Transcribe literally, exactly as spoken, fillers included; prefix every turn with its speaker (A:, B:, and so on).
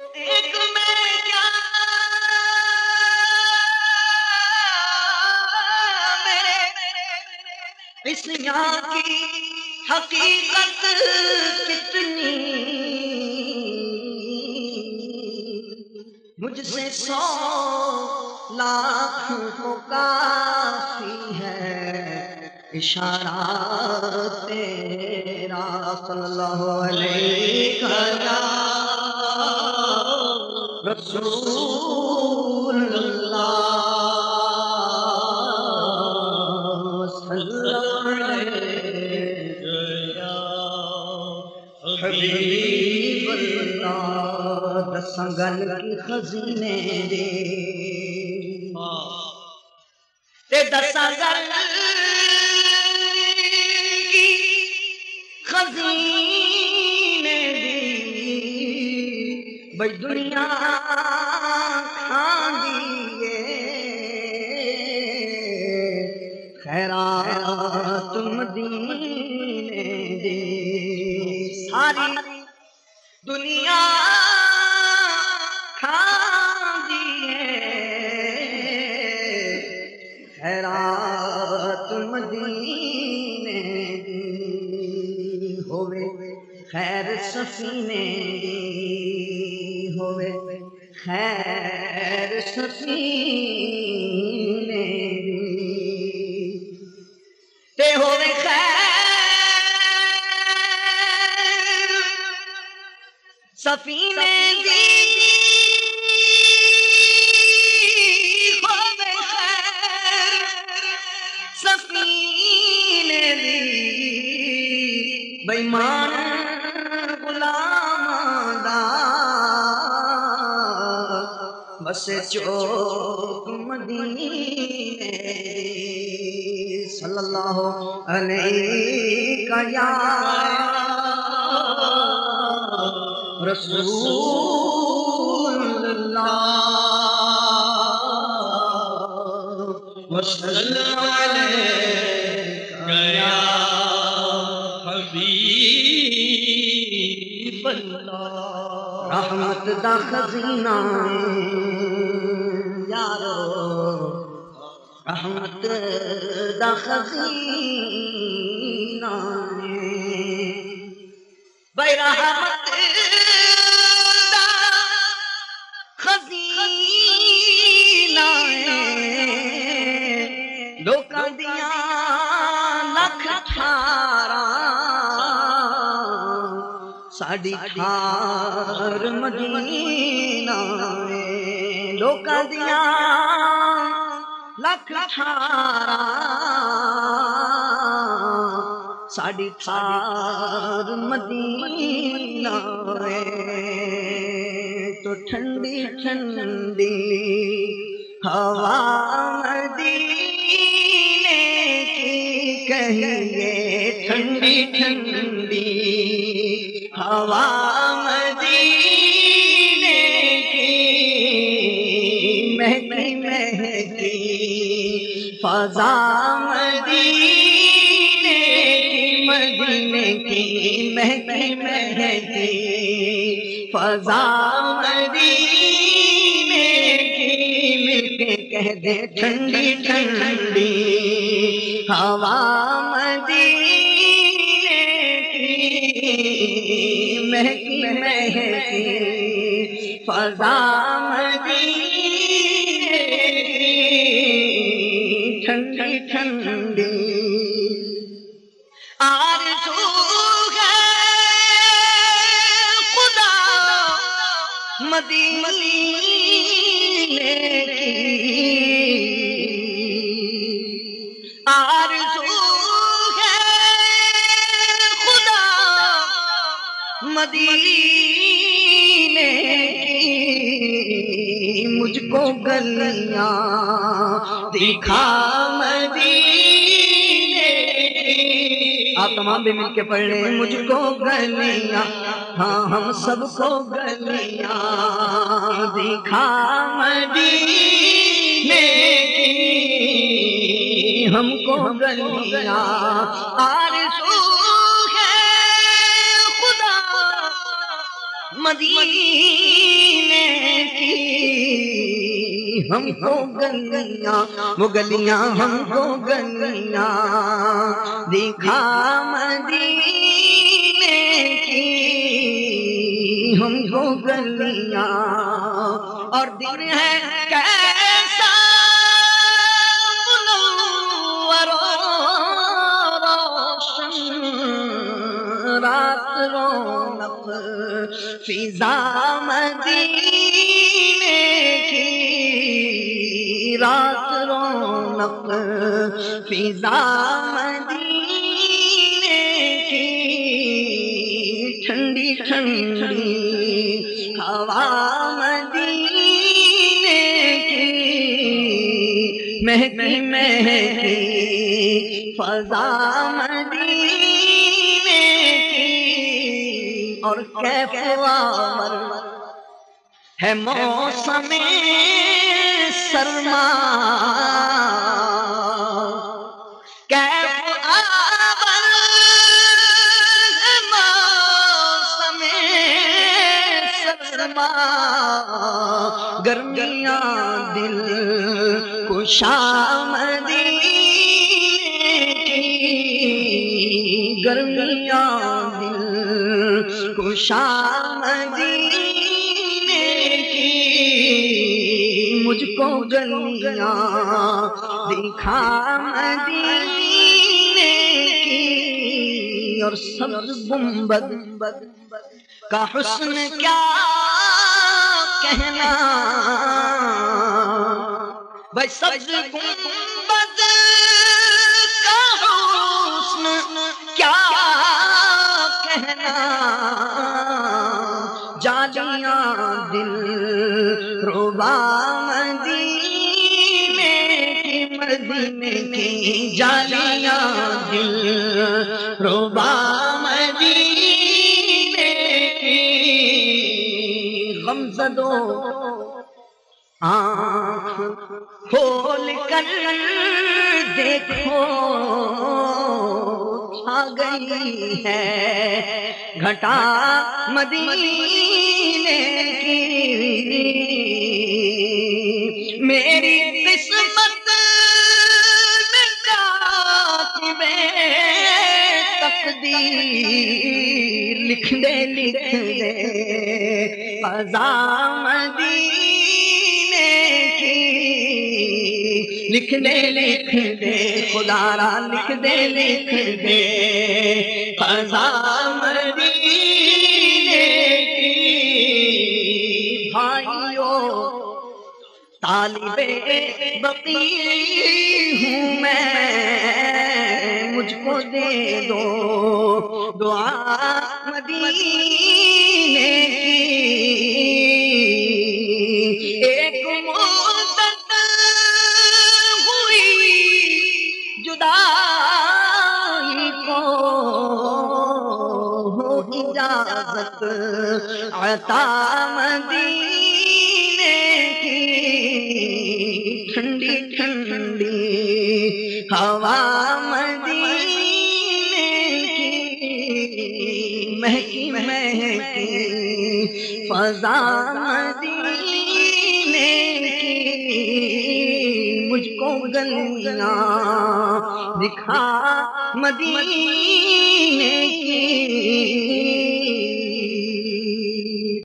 A: ایک میں کیا میرے اس یہاں کی حقیقت کتنی، مجھ سے سو لاکھ کو کافی ہے اشارہ تیرا صلی اللہ علیہ رسول اللہ صلی اللہ علیہ حبیب اللہ دساں گل کی خزینے دے تے دساں گل کی خزینے دی بھئی دنیا کھان دیئے خیرات مدینے دی ساری دنیا کھان دیئے خیرات مدینے دی ہوئے خیر سفینے دی ہوئے خیر سفینے دی تے ہوئے خیر سفینے دی ہوئے خیر سفینے دی بیمان غلام دا بس چوک مدینے صلی اللہ علیہ یا رسول اللہ وسلم علیہ یا حبیب اللہ رحمت دا خزینہ یارو رحمت دا خزینہ بھائی رحمت دا خزینہ لوکاں دیاں لکھ ٹھارا ساڈی ٹھار مدینہ لوکاں دیاں لکھ ٹھارا ساڈی ٹھار مدینہ تو ٹھنڈی ٹھنڈی ہوا مدینے کی کہیے ٹھنڈی ٹھنڈی ہوا مدینے کی مہکی مہکی فضا مدینے کی مدینے کی مہکی مہکی فضا مدینے کی مل کے کہہ دے ٹھنڈی ٹھنڈی ہوا مدینے کی مہکی مہکی فضا مدینے کی ٹھنڈی ٹھنڈی آرزو ہے خدا مدینے کی آرزو ہے خدا مدینے کی مجھ کو گلیاں دکھا مدینے کی آپ تمام بھی مل کے پڑھ لیں مجھ کو گلیاں ہاں ہم سب کو گلیاں دکھا مدینے کی ہم کو گلیاں آرزو ہے خدا مدینے کی ہم کو گلیاں، وہ گلیاں ہم کو گلیاں دکھا مدینے کی ہم کو گلیاں، اور دن ہے کیسا منور و روشن، رات رونق فضا مدینے کی، رات رونق فضا مدینے کی، ٹھنڈی ٹھنڈی ہوا مدینے کی، مہکی مہکی فضا مدینے کی، اور کیف آور ہے موسم سرما، کیف آور ہے موسم سرما، گرمیاں دل کشا مدینے کی، گرمیاں دل کشا مدینے کی، مجھ کو گلیاں دکھا مدینے کی، اور سبز گنبد کا حسن کیا کہنا، بھائی سبز گنبد کا حسن کیا کہنا، جالیاں دل ربا مدینے کی، مدینے کی جالیاں دل ربا مدینے کی، غمزدو آنکھ کھول کر دیکھو چھا گئی ہے گھٹا مدینے کی، میری قسمت میں کاتب تقدیر لکھ دے لکھ دے قضا مدینے کی، لکھ دے لکھ دے خدا را لکھ دے لکھ دے قضا مدینے کی، بھائیو طالب بقی ہوں میں، مجھ کو دے دو دعا مدینے کی، ایک مدت ہوئی جدائی کو ہو اجازت عطا مدینے کی، ٹھنڈی ٹھنڈی ہوا مدینے کی، مہکی مہکی فضا مدینے کی، مجھ کو گلیاں دکھا مدینے کی،